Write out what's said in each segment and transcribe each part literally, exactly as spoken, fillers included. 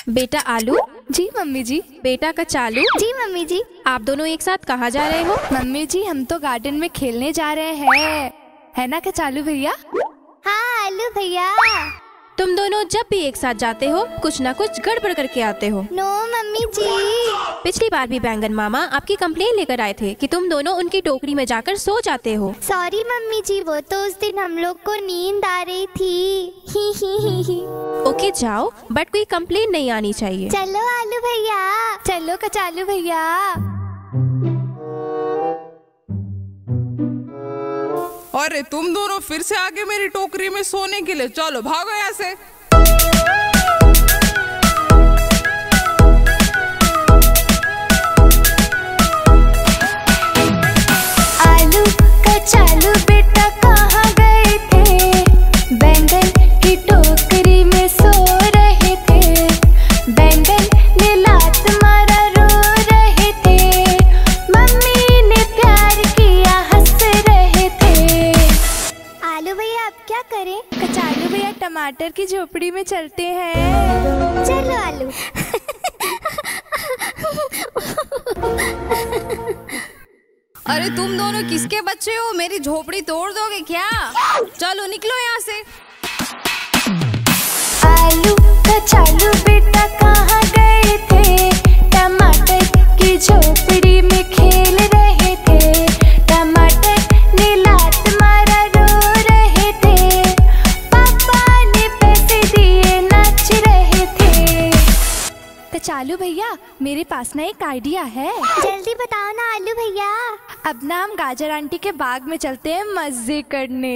बेटा आलू। जी मम्मी जी। बेटा कचालू। जी मम्मी जी। आप दोनों एक साथ कहाँ जा रहे हो? मम्मी जी हम तो गार्डन में खेलने जा रहे हैं, है ना कचालू भैया? हाँ आलू भैया। तुम दोनों जब भी एक साथ जाते हो कुछ ना कुछ गड़बड़ करके आते हो। No mummy ji. पिछली बार भी बैंगन मामा आपकी कंप्लेन लेकर आए थे कि तुम दोनों उनकी टोकरी में जाकर सो जाते हो। सॉरी मम्मी जी, वो तो उस दिन हम लोग को नींद आ रही थी। ही ही ही ही। ओके जाओ, बट कोई कंप्लेन नहीं आनी चाहिए। चलो आलू भैया। चलो कचालू भैया। अरे तुम दोनों फिर से आगे मेरी टोकरी में सोने के लिए, चलो भागो यहाँ से। आलू कचालू बेटा कहाँ गए थे? बैंगन की टोकरी में सो रहे थे। बैंगन ने लात मारा रो रहे थे। मम्मी ने प्यार किया हंस रहे थे। आलू भैया अब क्या करें? कचालू भैया टमाटर की झोपड़ी में चलते हैं। चलो आलू। अरे तुम दोनों किसके बच्चे हो? मेरी झोपड़ी तोड़ दोगे क्या? चलो निकलो यहाँ से। आलू कचालू बेटा कहाँ गए थे? टमाटर की झोपड़ी में खेल रहे थे। टमाटर ने लात मारा रो रहे थे। पापा ने पैसे दिए नाच रहे थे। कचालू भैया मेरे पास ना एक आइडिया है। जल्दी बताओ ना आलू भैया। अब ना हम गाजर आंटी के बाग में चलते हैं मजे करने।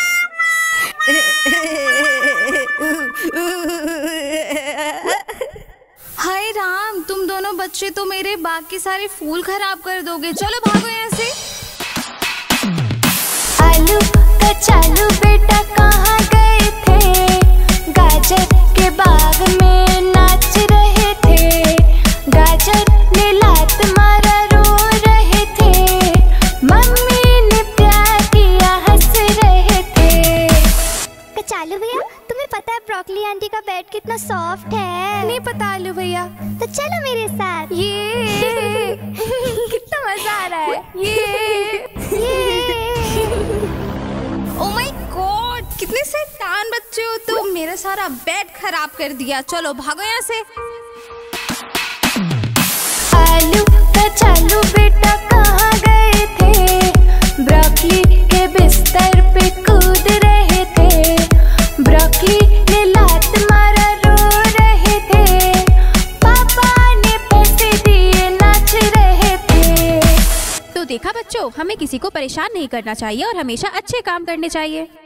हाय राम, तुम दोनों बच्चे तो मेरे बाग के सारे फूल खराब कर दोगे। चलो भागो यहाँ से। आलू कचालू बेटा कहाँ गए थे? गाजर के बाग में नाच रहे थे। गाजर ने लात मारा रो रहे थे। मम्मी ने प्यार किया हंस रहे थे। कचालू भैया तुम्हें पता है ब्रोकली आंटी का बेड कितना सॉफ्ट है? नहीं पता आलू भैया। तो चलो मेरे साथ। ये कितना मजा आ रहा है। ये ओ माय गॉड, कितने शैतान बच्चे हो तुम। मेरा सारा बेड खराब कर दिया। चलो भागो यहाँ से। आलू कचालू बेटा कहाँ गए थे? ब्रोकली के बिस्तर पे कूद रहे थे। ब्रोकली ने लात मारा रो रहे थे। पापा ने पैसे दिए नाच रहे थे। तो देखा बच्चों, हमें किसी को परेशान नहीं करना चाहिए और हमेशा अच्छे काम करने चाहिए।